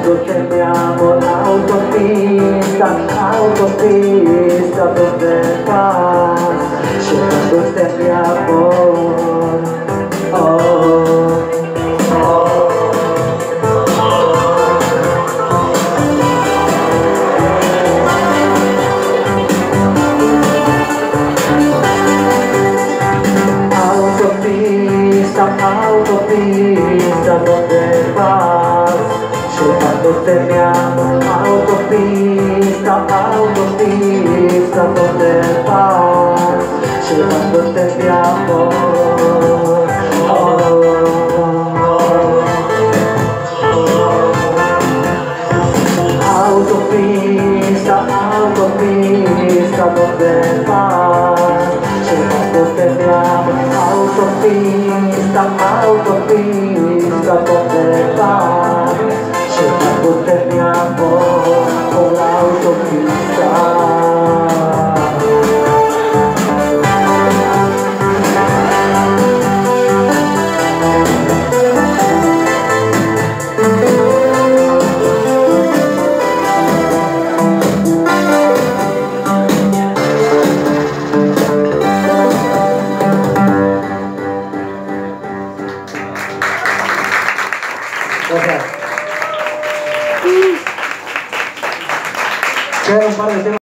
Llevándote mi amor, autopista, autopista donde vas. Llevándote mi amor, oh, oh. Autopista, autopista donde vas. Llevándote mi amor, autopista, autopista donde vas. Llevándote mi amor, oh, oh, autopista, autopista donde vas. Llevándote mi amor, autopista, autopista donde vas. Llevándote mi amor por la autopista. Quedan un par de temas.